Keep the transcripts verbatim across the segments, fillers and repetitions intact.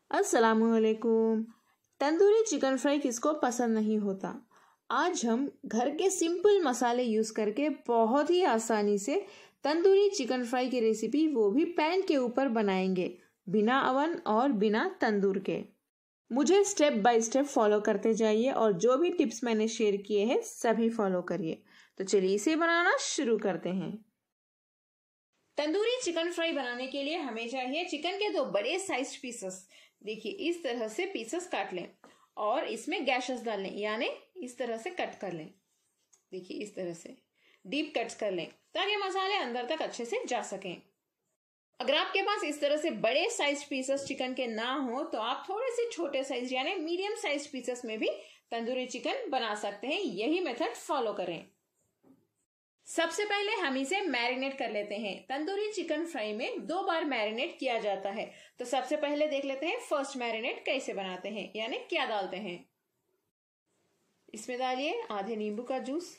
अस्सलामुअलैकुम। Tandoori chicken fry किसको पसंद नहीं होता। आज हम घर के सिंपल मसाले यूज़ करके बहुत ही आसानी से तंदूरी चिकन फ्राई की रेसिपी, वो भी पैन के ऊपर बनाएंगे, बिना अवन और बिना तंदूर के। मुझे स्टेप बाय स्टेप फॉलो करते जाइए और जो भी टिप्स मैंने शेयर किए हैं सभी फॉलो करिए। तो चलिए इसे बनाना शुरू करते हैं। तंदूरी चिकन फ्राई बनाने के लिए हमें चाहिए चिकन के दो बड़े साइज पीसेस। देखिए इस तरह से पीसेस काट लें और इसमें गैशेस डाल लें, यानी इस तरह से कट कर लें। देखिए इस तरह से डीप कट्स कर लें ताकि मसाले अंदर तक अच्छे से जा सकें। अगर आपके पास इस तरह से बड़े साइज पीसेस चिकन के ना हो तो आप थोड़े से छोटे साइज यानी मीडियम साइज पीसेस में भी तंदूरी चिकन बना सकते हैं। यही मेथड फॉलो करें। सबसे पहले हम इसे मैरिनेट कर लेते हैं। तंदूरी चिकन फ्राई में दो बार मैरिनेट किया जाता है, तो सबसे पहले देख लेते हैं फर्स्ट मैरिनेट कैसे बनाते हैं, यानी क्या डालते हैं। इसमें डालिए आधे नींबू का जूस,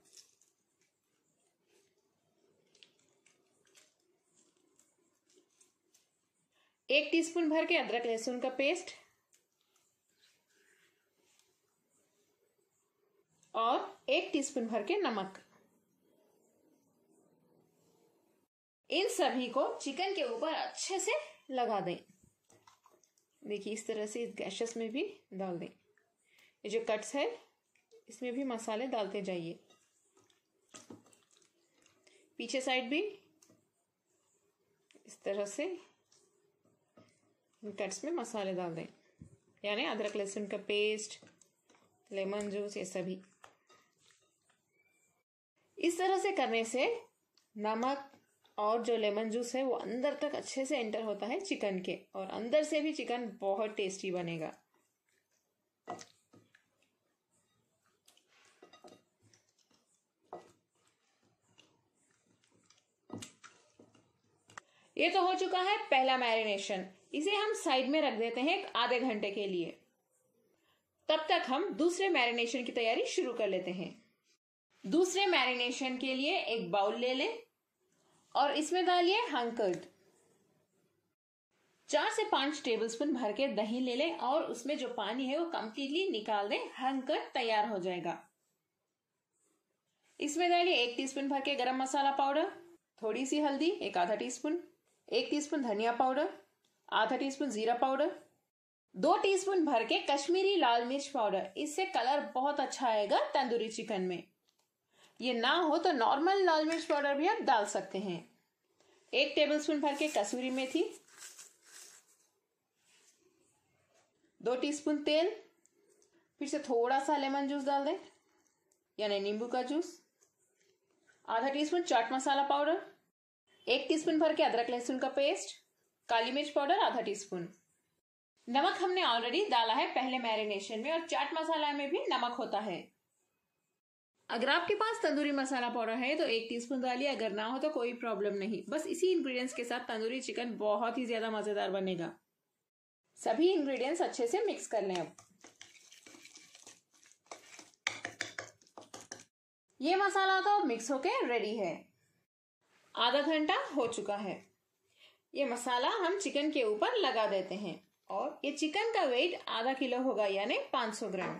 एक टीस्पून भर के अदरक लहसुन का पेस्ट और एक टीस्पून भर के नमक। इन सभी को चिकन के ऊपर अच्छे से लगा दें। देखिए इस तरह से इस गैशेस में भी डाल दें। ये जो कट्स है इसमें भी मसाले डालते जाइए। पीछे साइड भी इस तरह से कट्स में मसाले डाल दें, यानी अदरक लहसुन का पेस्ट, लेमन जूस, ये सभी। इस तरह से करने से नमक और जो लेमन जूस है वो अंदर तक अच्छे से एंटर होता है चिकन के, और अंदर से भी चिकन बहुत टेस्टी बनेगा। ये तो हो चुका है पहला मैरिनेशन। इसे हम साइड में रख देते हैं आधे घंटे के लिए। तब तक हम दूसरे मैरिनेशन की तैयारी शुरू कर लेते हैं। दूसरे मैरिनेशन के लिए एक बाउल ले लें और इसमें डालिए हंग कर्ड। चार से पांच टेबलस्पून भर के दही ले लें और उसमें जो पानी है वो कंप्लीटली निकाल दें। हंग कर्ड तैयार हो जाएगा। इसमें डालिए एक टीस्पून भर के गरम मसाला पाउडर, थोड़ी सी हल्दी एक आधा टीस्पून, एक टीस्पून धनिया पाउडर, आधा टीस्पून जीरा पाउडर, दो टीस्पून भर के कश्मीरी लाल मिर्च पाउडर। इससे कलर बहुत अच्छा आएगा तंदूरी चिकन में। ये ना हो तो नॉर्मल लाल मिर्च पाउडर भी आप डाल सकते हैं। एक टेबलस्पून भर के कसूरी मेथी, दो टीस्पून तेल, फिर से थोड़ा सा लेमन जूस डाल दें, यानी नींबू का जूस, आधा टीस्पून चाट मसाला पाउडर, एक टीस्पून भर के अदरक लहसुन का पेस्ट, काली मिर्च पाउडर आधा टीस्पून। नमक हमने ऑलरेडी डाला है पहले मैरिनेशन में, और चाट मसाला में भी नमक होता है। अगर आपके पास तंदूरी मसाला पाउडर है तो एक टीस्पून डालिए, अगर ना हो तो कोई प्रॉब्लम नहीं। बस इसी इंग्रेडिएंट्स के साथ तंदूरी चिकन बहुत ही ज्यादा मजेदार बनेगा। सभी इंग्रेडिएंट्स अच्छे से मिक्स कर लें। अब ये मसाला तो मिक्स होके रेडी है। आधा घंटा हो चुका है। ये मसाला हम चिकन के ऊपर लगा देते हैं, और ये चिकन का वेट आधा किलो होगा, यानी पाँच सौ ग्राम।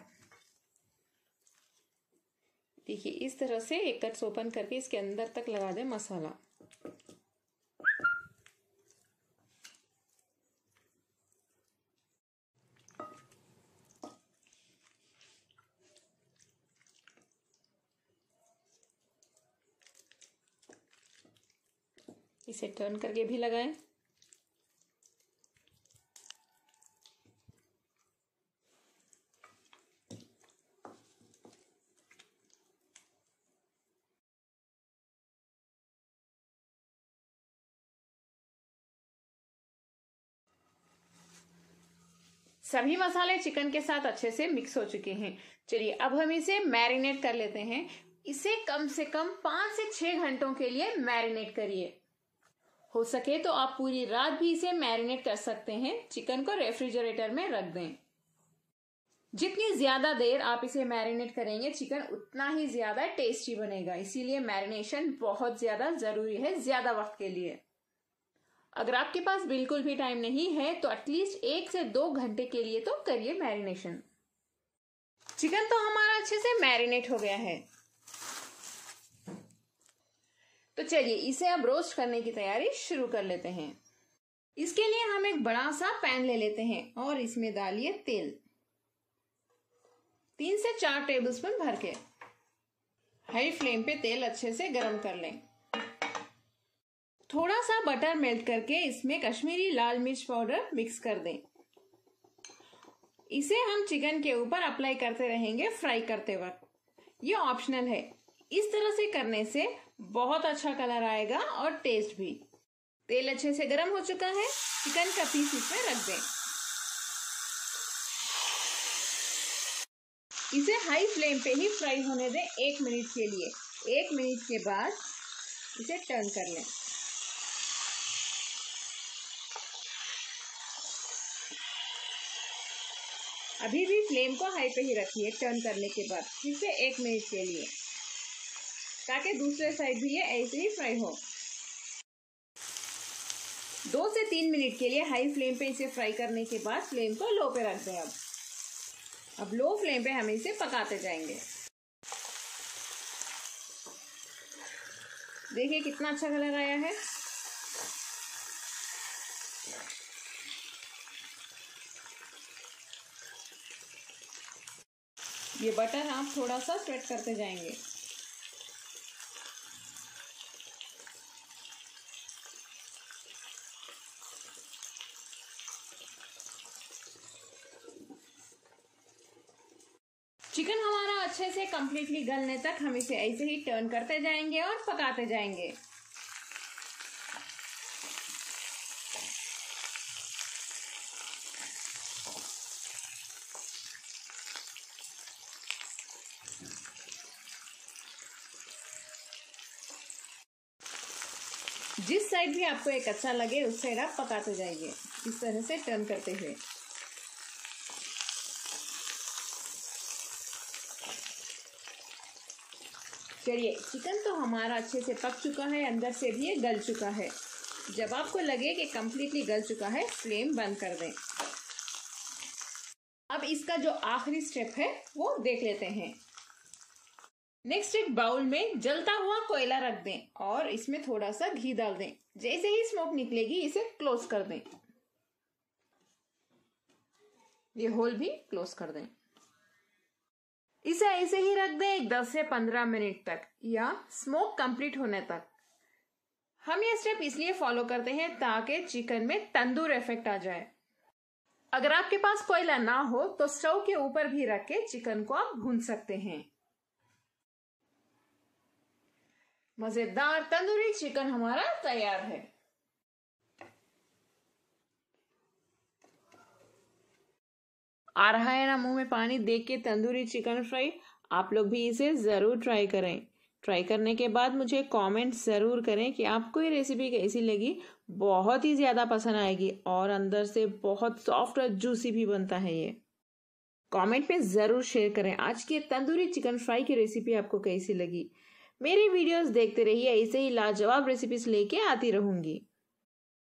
देखिए इस तरह से एक कट्स ओपन करके इसके अंदर तक लगा दें मसाला। इसे टर्न करके भी लगाएं। सभी मसाले चिकन के साथ अच्छे से मिक्स हो चुके हैं। चलिए अब हम इसे मैरिनेट कर लेते हैं। इसे कम से कम पांच से छह घंटों के लिए मैरिनेट करिए। हो सके तो आप पूरी रात भी इसे मैरिनेट कर सकते हैं। चिकन को रेफ्रिजरेटर में रख दें। जितनी ज्यादा देर आप इसे मैरिनेट करेंगे चिकन उतना ही ज्यादा टेस्टी बनेगा, इसीलिए मैरिनेशन बहुत ज्यादा जरूरी है ज्यादा वक्त के लिए। अगर आपके पास बिल्कुल भी टाइम नहीं है तो एटलीस्ट एक से दो घंटे के लिए तो करिए मैरिनेशन। चिकन तो हमारा अच्छे से मैरिनेट हो गया है, तो चलिए इसे अब रोस्ट करने की तैयारी शुरू कर लेते हैं। इसके लिए हम एक बड़ा सा पैन ले लेते हैं और इसमें डालिए तेल, तीन से चार टेबलस्पून भर के। हाई फ्लेम पे तेल अच्छे से गरम कर लें। थोड़ा सा बटर मेल्ट करके इसमें कश्मीरी लाल मिर्च पाउडर मिक्स कर दें। इसे हम चिकन के ऊपर अप्लाई करते रहेंगे फ्राई करते वक्त। ये ऑप्शनल है। इस तरह से करने से बहुत अच्छा कलर आएगा और टेस्ट भी। तेल अच्छे से गरम हो चुका है, चिकन का पीस इसमें रख दें। इसे हाई फ्लेम पे ही फ्राई होने दें एक मिनट के लिए। एक मिनट के बाद इसे टर्न कर लें। अभी भी फ्लेम को हाई पे ही रखिए टर्न करने के बाद फिर से एक मिनट के लिए, ताकि दूसरे साइड भी ये ऐसे ही फ्राई हो। दो से तीन मिनट के लिए हाई फ्लेम पे इसे फ्राई करने के बाद फ्लेम को लो पे रख दें। अब अब लो फ्लेम पे हम इसे पकाते जाएंगे। देखिए कितना अच्छा कलर आया है। ये बटर आप थोड़ा सा स्प्रेड करते जाएंगे। चिकन हमारा अच्छे से कंप्लीटली गलने तक हम इसे ऐसे ही टर्न करते जाएंगे और पकाते जाएंगे। जिस साइड भी आपको एक अच्छा लगे उस साइड आप पकाते जाइए, इस तरह से टर्न करते हुए। चलिए चिकन तो हमारा अच्छे से पक चुका है, अंदर से भी ये गल चुका है। जब आपको लगे कि कंप्लीटली गल चुका है फ्लेम बंद कर दें। अब इसका जो आखिरी स्टेप है वो देख लेते हैं। नेक्स्ट एक बाउल में जलता हुआ कोयला रख दें और इसमें थोड़ा सा घी डाल दें। जैसे ही स्मोक निकलेगी इसे क्लोज कर दें। ये होल भी क्लोज कर दें। इसे ऐसे ही रख दें दस से पंद्रह मिनट तक या स्मोक कंप्लीट होने तक। हम ये स्टेप इसलिए फॉलो करते हैं ताकि चिकन में तंदूर इफेक्ट आ जाए। अगर आपके पास कोयला ना हो तो स्टोव के ऊपर भी रख के चिकन को आप भून सकते हैं। मजेदार तंदूरी चिकन हमारा तैयार है। आ रहा है ना मुंह में पानी देख के तंदूरी चिकन फ्राई। आप लोग भी इसे ज़रूर ट्राई करें। ट्राई करने के बाद मुझे कमेंट ज़रूर करें कि आपको ये रेसिपी कैसी लगी। बहुत ही ज़्यादा पसंद आएगी और अंदर से बहुत सॉफ्ट और जूसी भी बनता है ये। कमेंट में ज़रूर शेयर करें आज की तंदूरी चिकन फ्राई की रेसिपी आपको कैसी लगी। मेरी वीडियोस देखते रहिए, ऐसे ही लाजवाब रेसिपीज लेके आती रहूँगी।